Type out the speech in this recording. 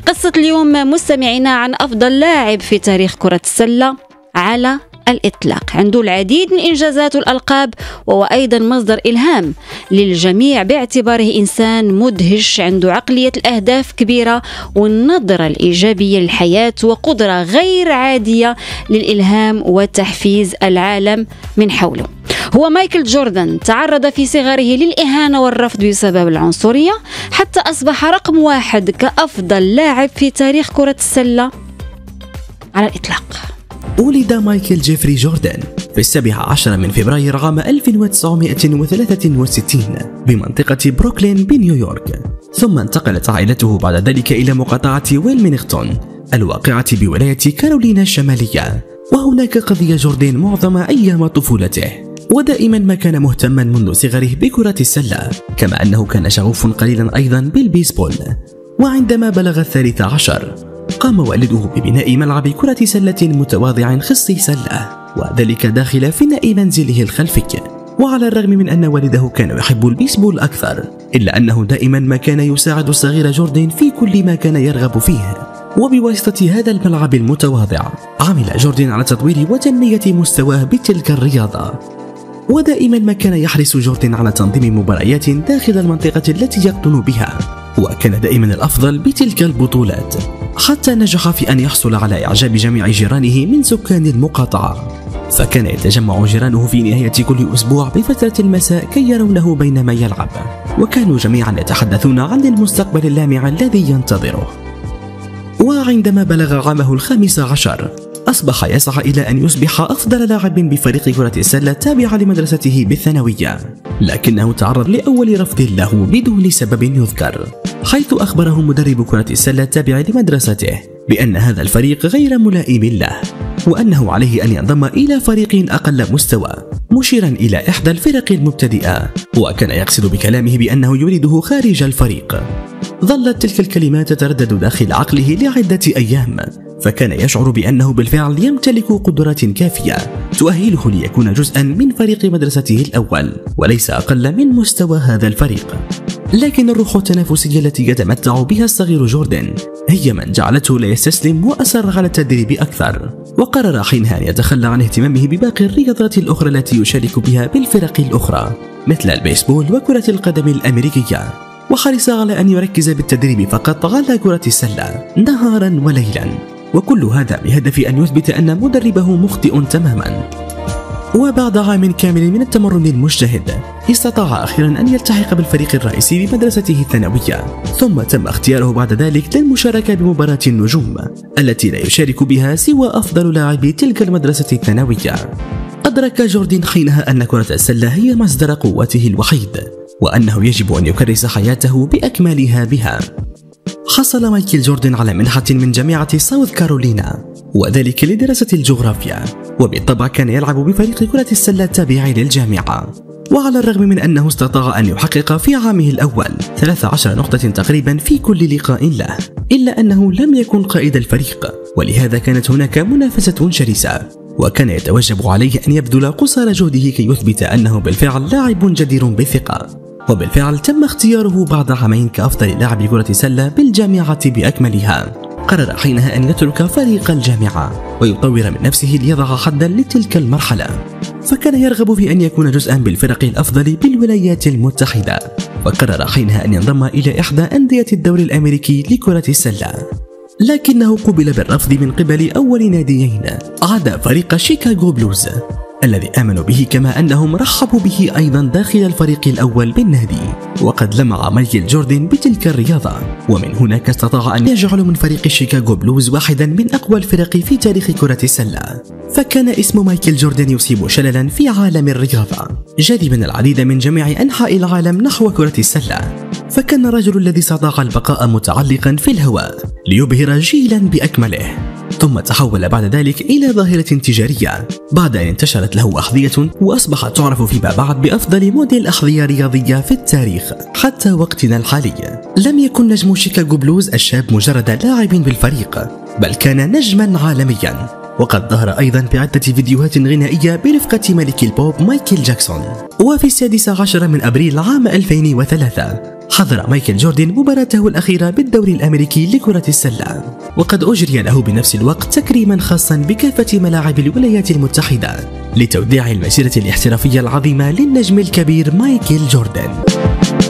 قصة اليوم مستمعينا عن أفضل لاعب في تاريخ كرة السلة على الإطلاق. عنده العديد من إنجازات والألقاب، وهو أيضا مصدر إلهام للجميع باعتباره إنسان مدهش، عنده عقلية الأهداف كبيرة والنظرة الإيجابية للحياة وقدرة غير عادية للإلهام وتحفيز العالم من حوله. هو مايكل جوردن، تعرض في صغره للإهانة والرفض بسبب العنصرية حتى أصبح رقم 1 كأفضل لاعب في تاريخ كرة السلة على الإطلاق. ولد مايكل جيفري جوردن في 17 من فبراير عام 1963 بمنطقة بروكلين بنيويورك، ثم انتقلت عائلته بعد ذلك إلى مقاطعة ويلمينغتون الواقعة بولاية كارولينا الشمالية، وهناك قضى جوردن معظم أيام طفولته، ودائما ما كان مهتما منذ صغره بكرة السلة، كما أنه كان شغوف قليلا أيضا بالبيسبول. وعندما بلغ 13 قام والده ببناء ملعب كرة سلة متواضع خصي سلة، وذلك داخل فناء منزله الخلفي. وعلى الرغم من أن والده كان يحب البيسبول أكثر، إلا أنه دائما ما كان يساعد الصغير جوردن في كل ما كان يرغب فيه. وبواسطة هذا الملعب المتواضع عمل جوردن على تطوير وتنمية مستواه بتلك الرياضة، ودائما ما كان يحرص جوردن على تنظيم مباريات داخل المنطقة التي يقطن بها، وكان دائما الأفضل بتلك البطولات، حتى نجح في أن يحصل على إعجاب جميع جيرانه من سكان المقاطعة. فكان يتجمع جيرانه في نهاية كل أسبوع بفترة المساء كي يرونه بينما يلعب، وكانوا جميعا يتحدثون عن المستقبل اللامع الذي ينتظره. وعندما بلغ عامه 15 أصبح يسعى إلى أن يصبح أفضل لاعب بفريق كرة السلة التابع لمدرسته بالثانوية، لكنه تعرض لأول رفض له بدون سبب يذكر، حيث أخبره مدرب كرة السلة التابع لمدرسته بأن هذا الفريق غير ملائم له، وأنه عليه أن ينضم إلى فريق أقل مستوى، مشيرا إلى إحدى الفرق المبتدئة، وكان يقصد بكلامه بأنه يريده خارج الفريق. ظلت تلك الكلمات تتردد داخل عقله لعدة أيام، فكان يشعر بأنه بالفعل يمتلك قدرات كافية تؤهله ليكون جزءا من فريق مدرسته الأول وليس أقل من مستوى هذا الفريق. لكن الروح التنافسية التي يتمتع بها الصغير جوردن هي من جعلته لا يستسلم وأصر على التدريب أكثر، وقرر حينها أن يتخلى عن اهتمامه بباقي الرياضات الأخرى التي يشارك بها بالفرق الأخرى مثل البيسبول وكرة القدم الأمريكية، وحرص على أن يركز بالتدريب فقط على كرة السلة نهارا وليلا، وكل هذا بهدف أن يثبت أن مدربه مخطئ تماما. وبعد عام كامل من التمرن المجتهد استطاع أخيرا أن يلتحق بالفريق الرئيسي بمدرسته الثانوية، ثم تم اختياره بعد ذلك للمشاركة بمباراة النجوم التي لا يشارك بها سوى أفضل لاعبي تلك المدرسة الثانوية. أدرك جوردن حينها أن كرة السلة هي مصدر قوته الوحيد، وأنه يجب أن يكرس حياته بأكملها بها. حصل مايكل جوردن على منحة من جامعة ساوث كارولينا، وذلك لدراسة الجغرافيا، وبالطبع كان يلعب بفريق كرة السلة التابع للجامعة. وعلى الرغم من أنه استطاع أن يحقق في عامه الأول 13 نقطة تقريبا في كل لقاء له، إلا أنه لم يكن قائد الفريق، ولهذا كانت هناك منافسة شرسة، وكان يتوجب عليه أن يبذل قصارى جهده كي يثبت أنه بالفعل لاعب جدير بالثقة. وبالفعل تم اختياره بعد عامين كأفضل لاعب كرة سلة بالجامعة بأكملها. قرر حينها أن يترك فريق الجامعة ويطور من نفسه ليضع حدا لتلك المرحلة، فكان يرغب في أن يكون جزءا بالفرق الأفضل بالولايات المتحدة، وقرر حينها أن ينضم إلى إحدى أندية الدوري الأمريكي لكرة السلة، لكنه قبل بالرفض من قبل أول ناديين عدا فريق شيكاغو بلوز الذي آمنوا به، كما أنهم رحبوا به أيضا داخل الفريق الأول بالنادي. وقد لمع مايكل جوردن بتلك الرياضة، ومن هناك استطاع أن يجعل من فريق شيكاغو بلوز واحدا من أقوى الفرق في تاريخ كرة السلة. فكان اسم مايكل جوردن يصيب شللا في عالم الرياضة، جاذبا العديد من جميع أنحاء العالم نحو كرة السلة، فكان الرجل الذي استطاع البقاء متعلقا في الهواء ليبهر جيلا بأكمله. ثم تحول بعد ذلك إلى ظاهرة تجارية بعد أن انتشرت له أحذية، وأصبحت تعرف فيما بعد بأفضل موديل أحذية رياضية في التاريخ حتى وقتنا الحالي. لم يكن نجم شيكاغو بلوز الشاب مجرد لاعب بالفريق، بل كان نجما عالميا، وقد ظهر أيضا بعدة فيديوهات غنائية برفقة ملك البوب مايكل جاكسون. وفي 16 من أبريل عام 2003 حضر مايكل جوردن مباراته الأخيرة بالدوري الأمريكي لكرة السلة، وقد أجري له بنفس الوقت تكريما خاصا بكافة ملاعب الولايات المتحدة لتوديع المسيرة الاحترافية العظيمة للنجم الكبير مايكل جوردن.